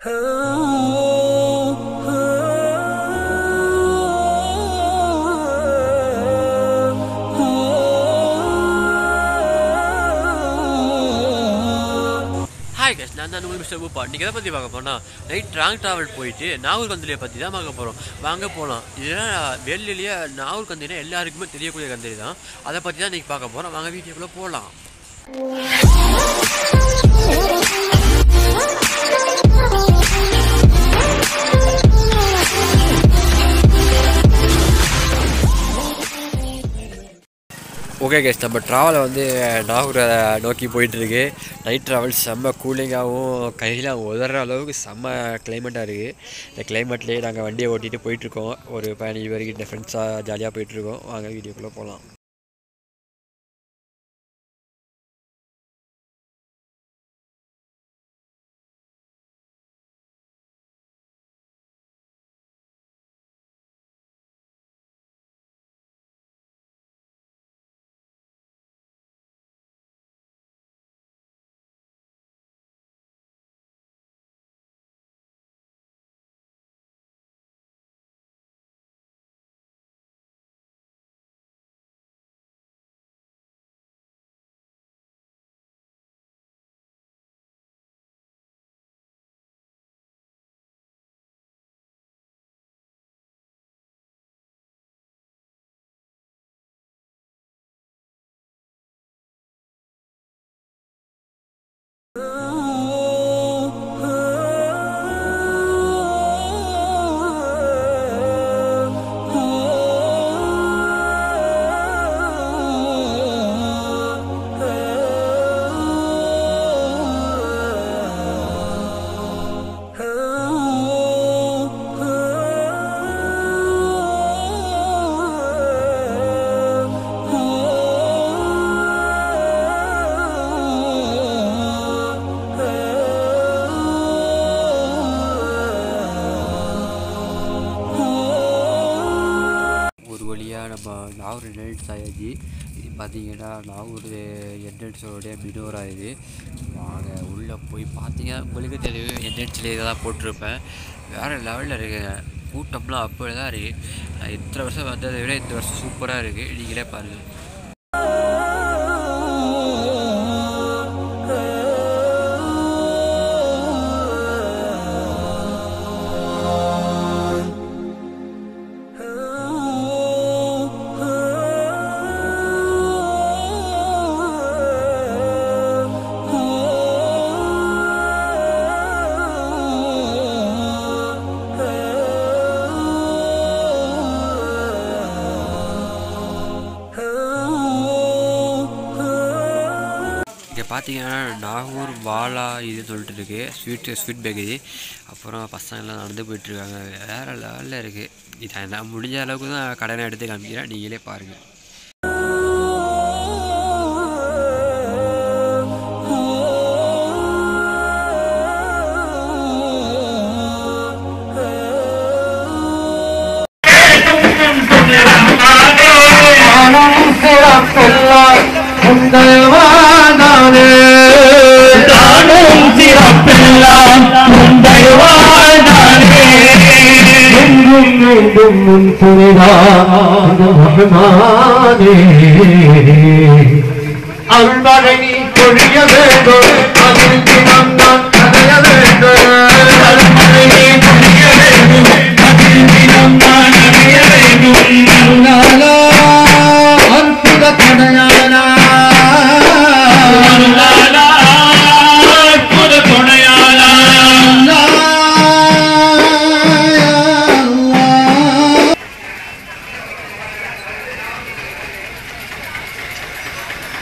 Hi guys, நான் தான் உங்கள் Mr.Mupa. இன்னைக்கு எதை பற்றி பார்க்க போனால் நைட் ட்ராவல் போயிட்டு நாகூர்கந்திரியை பற்றி தான் பார்க்க போகிறோம். வாங்க போகலாம். இதெல்லாம் வெளியிலேயே நாகூர்கந்திரினா எல்லாருக்குமே தெரியக்கூடிய கந்திரி தான். அதை பற்றி தான் இன்றைக்கி பார்க்க போகிறோம். வாங்க வீடியோக்குள்ளே போகலாம். ஓகே கேஸ், நம்ம ட்ராவலை வந்து நாகூரை நோக்கி போயிட்டுருக்கு. நைட் ட்ராவல் செம்ம கூலிங்காகவும் கையில் உதற அளவுக்கு செம்ம கிளைமேட்டாக இருக்குது. இந்த கிளைமேட்லேயே நாங்கள் வண்டியை ஓட்டிகிட்டு போயிட்டுருக்கோம். ஒரு பயணி வரைக்கும் ஃப்ரெண்ட்ஸாக ஜாலியாக போயிட்டுருக்கோம். வாங்க வீடியோக்குள்ளே போகலாம். நம்ம நாகூர் என்ட்ரன்ஸ் ஆகிடுச்சு. இது பார்த்தீங்கன்னா நாகூர் என்ட்ரன்ஸோடைய மினோரா இது. வாங்க உள்ளே போய் பார்த்தீங்கன்னா உங்களுக்கு தெரியும், என்ட்ரன்ஸ்லேயே இதை தான் போட்டிருப்பேன். வேறு லெவலில் இருக்குங்க. கூட்டம்லாம் அப்படி தான் இருக்குது. நான் இத்தனை வருஷம் வந்ததை விட இந்த வருஷம் சூப்பராக இருக்குது. நீங்களே பாருங்கள். இங்கே பார்த்தீங்கன்னா நாகூர் வாலா இதுன்னு சொல்லிட்டு இருக்குது. Sweet bakery. அப்புறம் பசங்கள்லாம் நடந்து போயிட்டுருக்காங்க. வேறு லெவலில் இருக்குது. இதை நான் முடிஞ்ச அளவுக்கு தான் கடனை எடுத்து காமிக்கிறேன். நீங்களே பாருங்கள். அருள்மழை பொழிய வேண்டும், அதில் தினம் நான் கதைய வேண்டும். அருள்மழை பொழிய வேண்டும், அதில் தினம் நான் அடைய வேண்டும். அற்புத துணையாளா, அற்புத துணையாளா.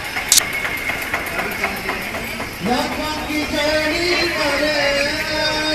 Love monkey journey,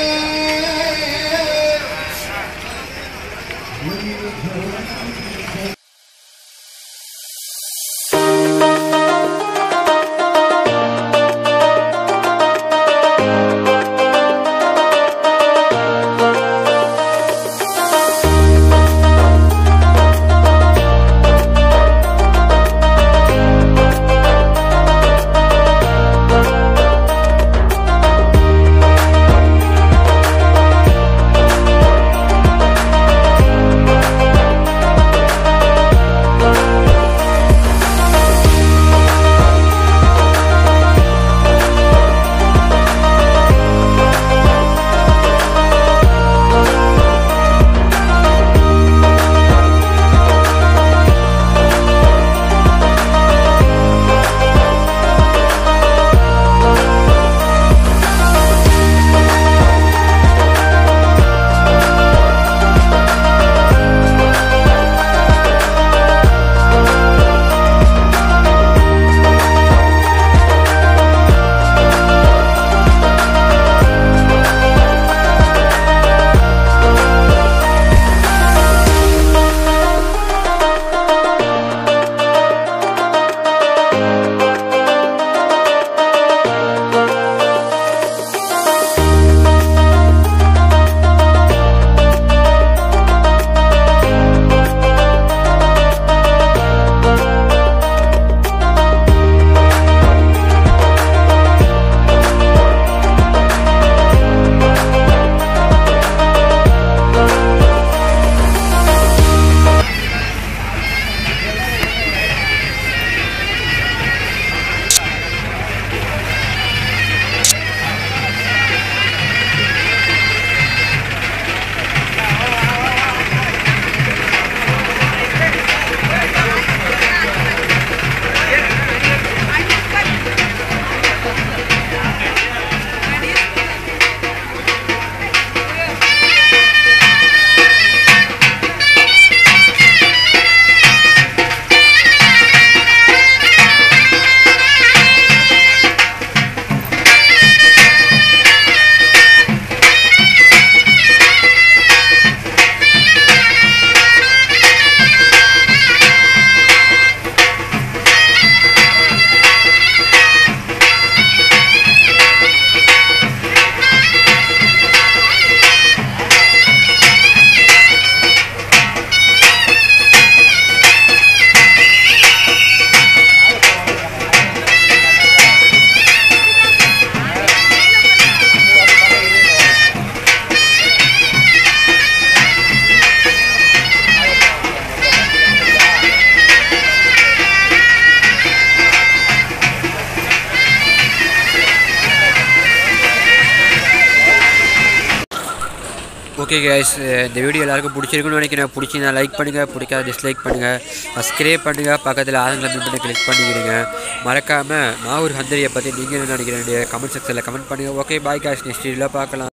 okay guys, இந்த வீடியோ எல்லாருக்கும் பிடிச்சிருக்குன்னு நினைக்கிறேன். பிடிச்சிங்கன்னா லைக் பண்ணுங்கள், பிடிக்காத டிஸ்லைக் பண்ணுங்கள், சப்ஸ்கிரைப் பண்ணுங்கள், பக்கத்தில் ஆளுங்களை பண்ணி கிளிக் பண்ணிக்கிறீங்க. மறக்காமல் நாகூர் கந்தூரியை பற்றி நீங்கள் என்ன நினைக்கிறீங்க கமெண்ட் செக்ஷனில் கமெண்ட் பண்ணுங்கள். ஓகே பாய் கைஸ், நெக்ஸ்ட் வீடியோவில் பார்க்கலாம்.